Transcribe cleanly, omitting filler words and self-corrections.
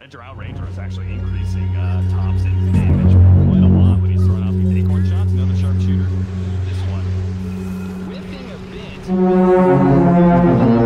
that Drow Ranger is actually increasing Thompson's damage quite a lot when he's throwing out these acorn shots. Another sharpshooter. This one whiffing a bit.